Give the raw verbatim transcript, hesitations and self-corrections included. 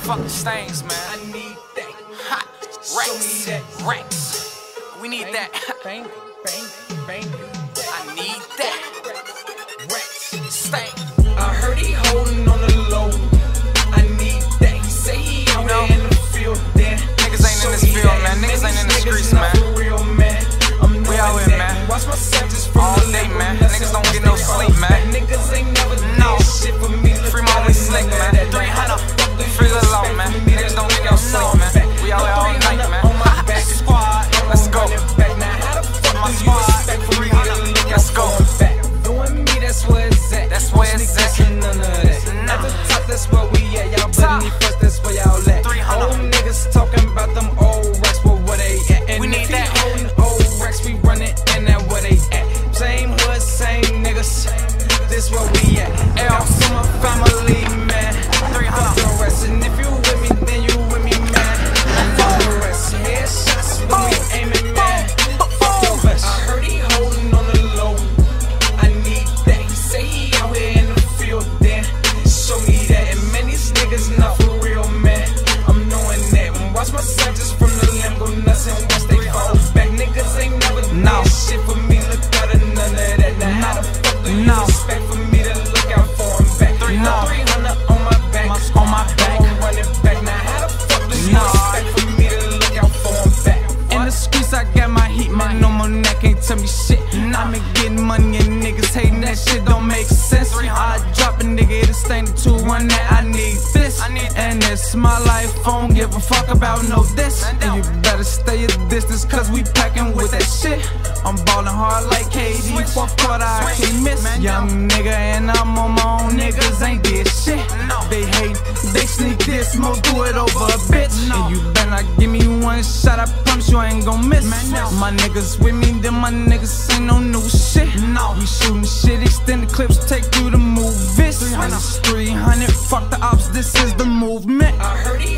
fucking stains, man. I need that. Hot. Rex. Rex. We need that. Bang, bang, bang. I need that. Rex. Stain. I heard he holding on the low. I need that. He say he out know, here in the field. Then niggas ain't in this field, man. Niggas ain't in the streets, man. Real, man. I'm We out here, man. Watch myself just from All the day, level. man. Niggas don't get no sleep, man. Niggas ain't never No. did shit for me. Free my way slick, man. three hundred. Free the law, man. Niggas don't get no sleep, man. We out here all night, man. Squad. Let's go. My squad. three hundred. Let's go. Doing me, that's where it's at. That's where it's at. None of that. At the top, that's where we at. Y'all Top. beneath us, that's where y'all at. three hundred. Old niggas talking about them old racks, but where they at? And We need if he that. holding old racks, we running in that where they at. Same hood, same niggas. This where we at. L to my family, man. three Fuck hundred. the rest, and if you with me, then you with me, man. Fuck the rest. Headshots when we aiming, man. Fuck the rest. I heard he holding on the low. I need that. He say he out here in the field, then show me that. And man, these niggas not for real, man. I'm knowing that. Watch myself just from the limb, go nuts and watch they fall back. Niggas ain't never done No. shit for me. Look out of none of that. Now how the fuck do you No. expect for me to look out for him back? Three No. hundred. three hundred on my back, On my back. I'm running back. Now how the fuck do you No. expect for me to look out for him back? In the streets, I got my heat, man. No more neck ain't tell me shit. I've been getting money and niggas hating that shit don't make sense. I drop a nigga, it'll stain the two one that I need this. And it's my life, I don't give a fuck about no this. And you better stay a distance, cause we packing with that shit. I'm ballin' hard like K D, fourth quarter I can't miss. Young nigga and I'm on my own, niggas ain't did shit. They hate, they sneak this, mo do it over a bitch. And you better not give me one shot, I promise you I ain't gon' miss. My niggas with me, then my niggas ain't no new shit. We shootin' shit, extend the clips, take you to movies. three hundred, fuck the ops, this is the movement. I heard he